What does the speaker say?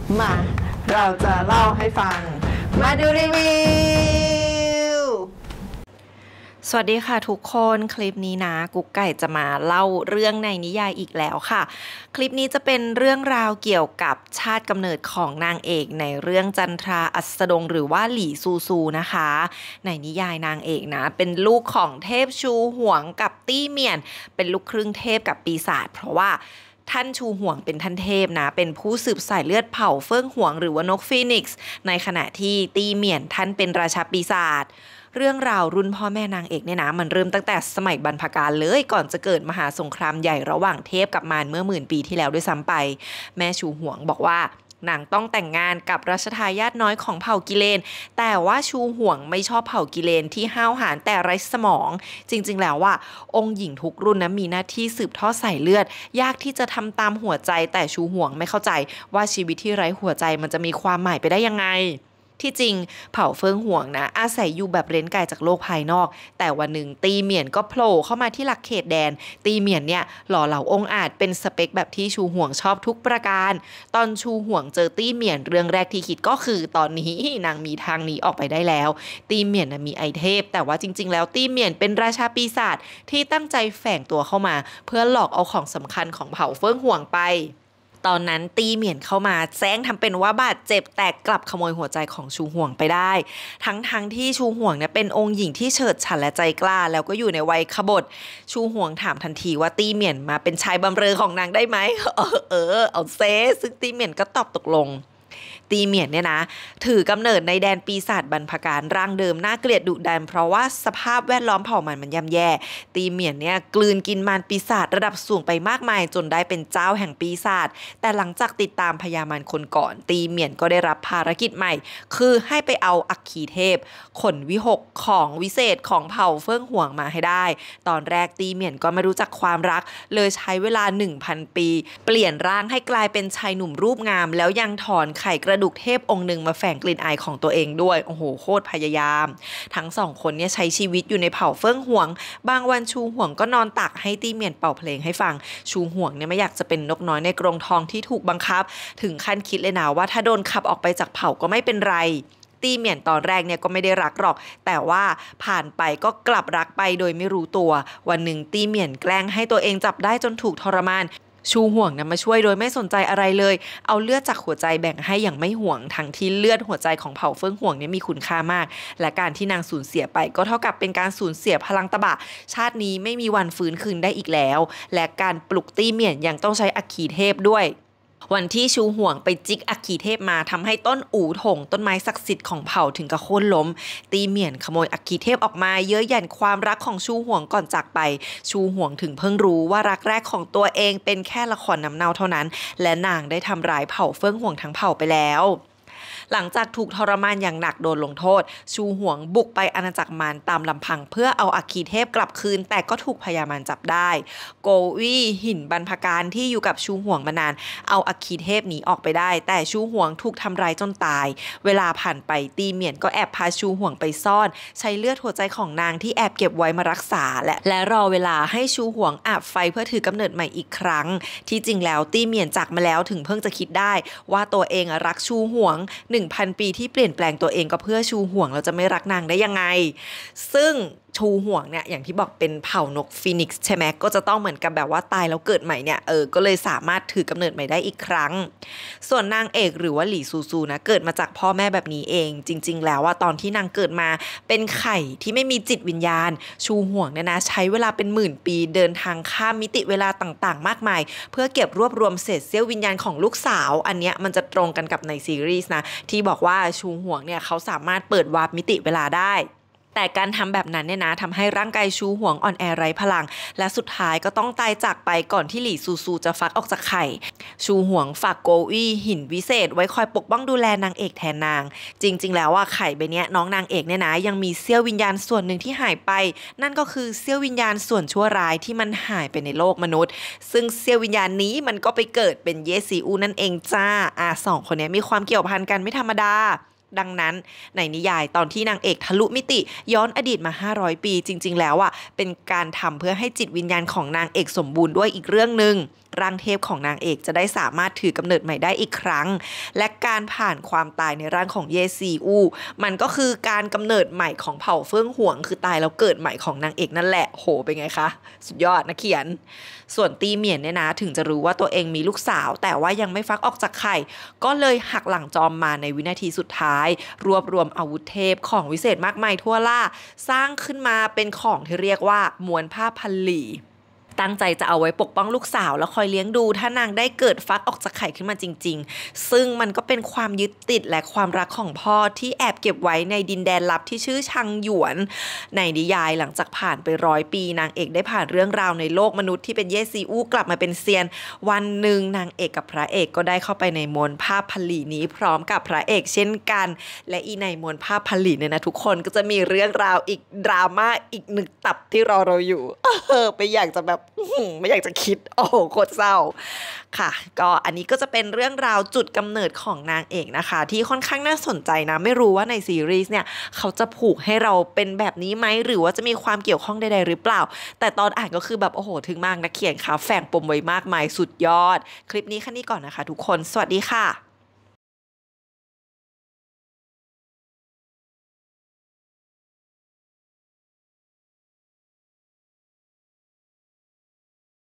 มาเราจะเล่าให้ฟังมาดูรีวิวสวัสดีค่ะทุกคนคลิปนี้นะกุ๊กไก่จะมาเล่าเรื่องในนิยายอีกแล้วค่ะคลิปนี้จะเป็นเรื่องราวเกี่ยวกับชาติกำเนิดของนางเอกในเรื่องจันทราอัสดงหรือว่าหลี่ซูซูนะคะในนิยายนางเอกนะเป็นลูกของเทพชูหวงกับตี้เมียนเป็นลูกครึ่งเทพกับปีศาจเพราะว่าท่านชูหวงเป็นท่านเทพนะเป็นผู้สืบสายเลือดเผ่าเฟิ่งหวงหรือว่านกฟีนิกซ์ในขณะที่ตี้เมียนท่านเป็นราชาปีศาจเรื่องราวรุ่นพ่อแม่นางเอกเนี่ยนะมันเริ่มตั้งแต่สมัยบรรพกาลเลยก่อนจะเกิดมหาสงครามใหญ่ระหว่างเทพกับมารเมื่อ10,000 ปีที่แล้วด้วยซ้ำไปแม่ชูหวงบอกว่านางต้องแต่งงานกับรัชทายาทน้อยของเผ่ากิเลนแต่ว่าชูหวงไม่ชอบเผ่ากิเลนที่ห้าวหาญแต่ไร้สมองจริงๆแล้วว่าองค์หญิงทุกรุ่นนะมีหน้าที่สืบทอดสายเลือดยากที่จะทำตามหัวใจแต่ชูหวงไม่เข้าใจว่าชีวิตที่ไร้หัวใจมันจะมีความหมายไปได้ยังไงที่จริงเผ่าเฟิงหวงนะอาศัยอยู่แบบเร้นไกลจากโลกภายนอกแต่วันหนึ่งตีเหมียนก็โผล่เข้ามาที่หลักเขตแดนตีเหมียนเนี่ยหล่อเหลาองอาจเป็นสเปคแบบที่ชูหวงชอบทุกประการตอนชูหวงเจอตีเหมียนเรื่องแรกที่คิดก็คือตอนนี้นางมีทางหนีออกไปได้แล้วตีเหมียนมีไอเทพแต่ว่าจริงๆแล้วตีเหมียนเป็นราชาปีศาจที่ตั้งใจแฝงตัวเข้ามาเพื่อหลอกเอาของสำคัญของเผ่าเฟิงหวงไปตอนนั้นตีเหมียนเข้ามาแซงทำเป็นว่าบาดเจ็บแต่กลับขโมยหัวใจของชูหวงไปได้ทั้งที่ชูหวงเนี่ยเป็นองค์หญิงที่เฉิดฉายและใจกล้าแล้วก็อยู่ในวัยขบถชูหวงถามทันทีว่าตีเหมียนมาเป็นชายบำเรอของนางได้ไหมเอาเซซึ่งตีเหมียนก็ตอบตกลงตีเหมียนเนี่ยนะถือกำเนิดในแดนปีศาจบรรพการร่างเดิมน่าเกลียดดุดันเพราะว่าสภาพแวดล้อมเผ่ามันย่ำแย่ตีเหมียนเนี่ยกลืนกินมารปีศาจระดับสูงไปมากมายจนได้เป็นเจ้าแห่งปีศาจแต่หลังจากติดตามพญามารคนก่อนตีเหมียนก็ได้รับภารกิจใหม่คือให้ไปเอาอัคคีเทพขนวิหกของวิเศษของเผ่าเฟิ่งหวงมาให้ได้ตอนแรกตีเหมียนก็ไม่รู้จักความรักเลยใช้เวลา 1,000 ปีเปลี่ยนร่างให้กลายเป็นชายหนุ่มรูปงามแล้วยังถอนไข่กระดูกเทพองค์หนึ่งมาแฝงกลิ่นอายของตัวเองด้วยโอ้โหโคตรพยายามทั้งสองคนเนี่ยใช้ชีวิตอยู่ในเผ่าเฟิ่งหวงบางวันชูหวงก็นอนตักให้ตีเหมียนเป่าเพลงให้ฟังชูหวงเนี่ยไม่อยากจะเป็นนกน้อยในกรงทองที่ถูกบังคับถึงขั้นคิดเลยนะว่าถ้าโดนขับออกไปจากเผ่าก็ไม่เป็นไรตีเหมียนตอนแรกเนี่ยก็ไม่ได้รักหรอกแต่ว่าผ่านไปก็กลับรักไปโดยไม่รู้ตัววันหนึ่งตีเหมียนแกล้งให้ตัวเองจับได้จนถูกทรมานชูห่วงนะมาช่วยโดยไม่สนใจอะไรเลยเอาเลือดจากหัวใจแบ่งให้อย่างไม่ห่วงทั้งที่เลือดหัวใจของเผ่าเฟิ่งห่วงเนี่ยมีคุณค่ามากและการที่นางสูญเสียไปก็เท่ากับเป็นการสูญเสียพลังตะบะชาตินี้ไม่มีวันฟื้นคืนได้อีกแล้วและการปลุกตี้เหมียนยังต้องใช้อัคคีเทพด้วยวันที่ชูห่วงไปจิกอัคคีเทพมาทำให้ต้นอู่ถงต้นไม้ศักดิ์สิทธิ์ของเผ่าถึงกับโค่นล้มตีเหมียนขโมยอัคคีเทพออกมาเย้ยหยันความรักของชูห่วงก่อนจากไปชูห่วงถึงเพิ่งรู้ว่ารักแรกของตัวเองเป็นแค่ละครน้ำเน่าเท่านั้นและนางได้ทำร้ายเผ่าเฟิ่งห่วงทั้งเผ่าไปแล้วหลังจากถูกทรมานอย่างหนักโดนลงโทษชูหวงบุกไปอาณาจักรมารตามลำพังเพื่อเอาอัคคีเทพกลับคืนแต่ก็ถูกพญามารจับได้โกวี่หินบรรพการที่อยู่กับชูหวงมานานเอาอัคคีเทพหนีออกไปได้แต่ชูหวงถูกทำร้ายจนตายเวลาผ่านไปตีเหมียนก็แอบพาชูหวงไปซ่อนใช้เลือดหัวใจของนางที่แอบเก็บไว้มารักษาและรอเวลาให้ชูหวงอาบไฟเพื่อถือกำเนิดใหม่อีกครั้งที่จริงแล้วตีเหมียนจากมาแล้วถึงเพิ่งจะคิดได้ว่าตัวเองรักชูหวง1,000 ปีที่เปลี่ยนแปลงตัวเองก็เพื่อชูห่วงเราจะไม่รักนางได้ยังไงซึ่งชูห่วงเนี่ยอย่างที่บอกเป็นเผ่านกฟีนิกซ์ใช่ไหมก็จะต้องเหมือนกับแบบว่าตายแล้วเกิดใหม่เนี่ยก็เลยสามารถถือกำเนิดใหม่ได้อีกครั้งส่วนนางเอกหรือว่าหลี่ซูซูนะเกิดมาจากพ่อแม่แบบนี้เองจริงๆแล้วว่าตอนที่นางเกิดมาเป็นไข่ที่ไม่มีจิตวิญญาณชูห่วงเนี่ยนะใช้เวลาเป็น10,000 ปีเดินทางข้ามมิติเวลาต่างๆมากมายเพื่อเก็บรวบรวมเศษเสี้ยววิญญาณของลูกสาวอันเนี้ยมันจะตรงกันกับในซีรีส์นะที่บอกว่าชูห่วงเนี่ยเขาสามารถเปิดวาร์ปมิติเวลาได้แต่การทำแบบนั้นเนี่ยนะทำให้ร่างกายชูหวงอ่อนแอไร้พลังและสุดท้ายก็ต้องตายจากไปก่อนที่หลี่ซูซูจะฟักออกจากไข่ชูหวงฝากโกวี่หินวิเศษไว้คอยปกป้องดูแลนางเอกแทนนางจริงๆแล้วว่าไข่ใบเนี้ยน้องนางเอกเนี่ยนะยังมีเสี้ยววิญญาณส่วนหนึ่งที่หายไปนั่นก็คือเสี้ยววิญญาณส่วนชั่วร้ายที่มันหายไปในโลกมนุษย์ซึ่งเสี้ยววิญญาณนี้มันก็ไปเกิดเป็นเยซีอูนั่นเองจ้าสองคนนี้มีความเกี่ยวพันกันไม่ธรรมดา ดังนั้นในนิยายตอนที่นางเอกทะลุมิติย้อนอดีตมา500 ปีจริงๆแล้วเป็นการทำเพื่อให้จิตวิญญาณของนางเอกสมบูรณ์ด้วยอีกเรื่องหนึ่งร่างเทพของนางเอกจะได้สามารถถือกำเนิดใหม่ได้อีกครั้งและการผ่านความตายในร่างของเยซีอูมันก็คือการกำเนิดใหม่ของเผ่าเฟื่องหวงคือตายแล้วเกิดใหม่ของนางเอกนั่นแหละโหเป็นไงคะสุดยอดนะเขียนส่วนตีเหมียนเนี่ยนะถึงจะรู้ว่าตัวเองมีลูกสาวแต่ว่ายังไม่ฟักออกจากไข่ก็เลยหักหลังจอมมาในวินาทีสุดท้ายรวบรวมอาวุธเทพของวิเศษมากมายทั่วล่าสร้างขึ้นมาเป็นของที่เรียกว่าม้วนผ้าพันหลี่ตั้งใจจะเอาไว้ปกป้องลูกสาวแล้วคอยเลี้ยงดูถ้านางได้เกิดฟักออกจากไข่ขึ้นมาจริงๆซึ่งมันก็เป็นความยึดติดและความรักของพ่อที่แอบเก็บไว้ในดินแดนลับที่ชื่อชังหยวนในนิยายหลังจากผ่านไป100 ปีนางเอกได้ผ่านเรื่องราวในโลกมนุษย์ที่เป็นเยซีอูกลับมาเป็นเซียนวันหนึ่งนางเอกกับพระเอกก็ได้เข้าไปในม้วนผ้าพันหลี่นี้พร้อมกับพระเอกเช่นกันและอีในม้วนผ้าพันหลี่เนี่ยนะทุกคนก็จะมีเรื่องราวอีกดราม่าอีก1 ตับที่รอเราอยู่ไม่อยากจะแบบไม่อยากจะคิดโอ้โหโคตรเศร้าค่ะก็อันนี้ก็จะเป็นเรื่องราวจุดกำเนิดของนางเอกนะคะที่ค่อนข้างน่าสนใจนะไม่รู้ว่าในซีรีส์เนี่ยเขาจะผูกให้เราเป็นแบบนี้ไหมหรือว่าจะมีความเกี่ยวข้องใดๆหรือเปล่าแต่ตอนอ่านก็คือแบบโอ้โหถึงมากนักเขียนค่ะแฝงปมไว้มากมายสุดยอดคลิปนี้แค่นี้ก่อนนะคะทุกคนสวัสดีค่ะ